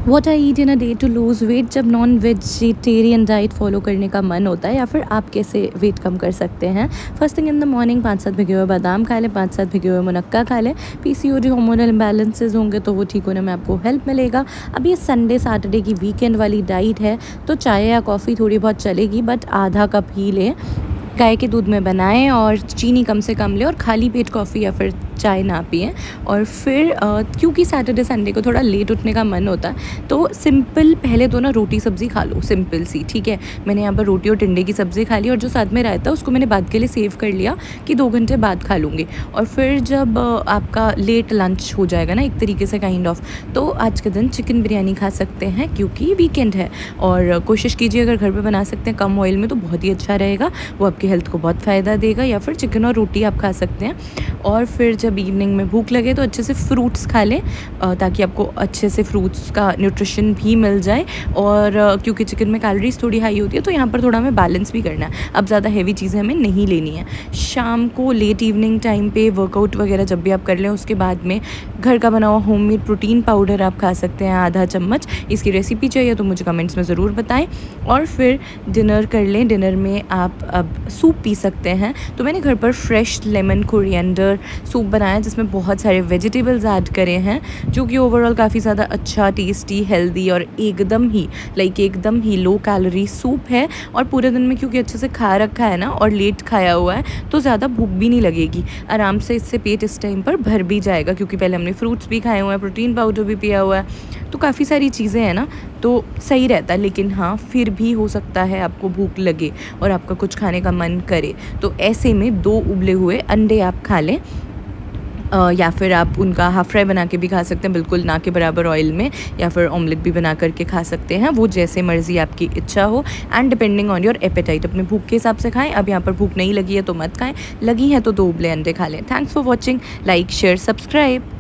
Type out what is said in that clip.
What I eat in a day to lose weight. जब non vegetarian diet follow करने का मन होता है या फिर आप कैसे वेट कम कर सकते हैं। First thing in the morning 5-7 भिगे हुए बादाम खा लें, 5-7 भिगे हुए मुनक्का खा लें। पीसीओडी हार्मोनल इम्बैलेंसेस होंगे तो वो ठीक होने में आपको हेल्प मिलेगा। अब ये संडे सैटरडे की वीकेंड वाली डाइट है तो चाय या कॉफ़ी थोड़ी बहुत चलेगी, बट आधा कप ही लें। गाय के दूध में बनाएं और चीनी कम से कम लें और खाली पेट कॉफ़ी या फिर चाय ना पिएं। और फिर क्योंकि सैटरडे संडे को थोड़ा लेट उठने का मन होता है तो सिंपल पहले तो ना रोटी सब्ज़ी खा लो, सिंपल सी, ठीक है। मैंने यहाँ पर रोटी और टिंडे की सब्ज़ी खा ली और जो साथ में रहता है उसको मैंने बाद के लिए सेव कर लिया कि 2 घंटे बाद खा लूँगी। और फिर जब आपका लेट लंच हो जाएगा ना एक तरीके से काइंड ऑफ, तो आज के दिन चिकन बिरयानी खा सकते हैं क्योंकि वीकेंड है। और कोशिश कीजिए अगर घर पर बना सकते हैं कम ऑयल में तो बहुत ही अच्छा रहेगा, वो आपकी हेल्थ को बहुत फ़ायदा देगा। या फिर चिकन और रोटी आप खा सकते हैं। और फिर जब इवनिंग में भूख लगे तो अच्छे से फ्रूट्स खा लें ताकि आपको अच्छे से फ्रूट्स का न्यूट्रिशन भी मिल जाए। और क्योंकि चिकन में कैलोरीज थोड़ी हाई होती है तो यहाँ पर थोड़ा हमें बैलेंस भी करना है। अब ज़्यादा हेवी चीज़ें हमें नहीं लेनी है। शाम को लेट इवनिंग टाइम पे वर्कआउट वगैरह जब भी आप कर लें उसके बाद में घर का बना हुआ होममेड प्रोटीन पाउडर आप खा सकते हैं आधा चम्मच। इसकी रेसिपी चाहिए तो मुझे कमेंट्स में ज़रूर बताएं। और फिर डिनर कर लें। डिनर में आप अब सूप पी सकते हैं। तो मैंने घर पर फ्रेश लेमन कोरिएंडर सूप बनाया जिसमें बहुत सारे वेजिटेबल्स ऐड करे हैं, जो कि ओवरऑल काफ़ी ज़्यादा अच्छा, टेस्टी, हेल्दी और एकदम ही लो कैलोरी सूप है। और पूरे दिन में क्योंकि अच्छे से खा रखा है ना और लेट खाया हुआ है तो ज़्यादा भूख भी नहीं लगेगी। आराम से इससे पेट इस टाइम पर भर भी जाएगा क्योंकि पहले हमने फ्रूट्स भी खाए हुए हैं, प्रोटीन पाउडर भी पिया हुआ है, तो काफ़ी सारी चीज़ें हैं ना, तो सही रहता है। लेकिन हाँ, फिर भी हो सकता है आपको भूख लगे और आपका कुछ खाने का मन करे, तो ऐसे में 2 उबले हुए अंडे आप खा लें। या फिर आप उनका हाफ़ फ्राई बना के भी खा सकते हैं, बिल्कुल ना के बराबर ऑयल में, या फिर ऑमलेट भी बना करके खा सकते हैं, वो जैसे मर्ज़ी आपकी इच्छा हो and depending on your appetite. अपने भूख के हिसाब से खाएं। अब यहाँ पर भूख नहीं लगी है तो मत खाएं, लगी है तो 2 उबले अंडे खा लें। Thanks for watching. Like, share, subscribe.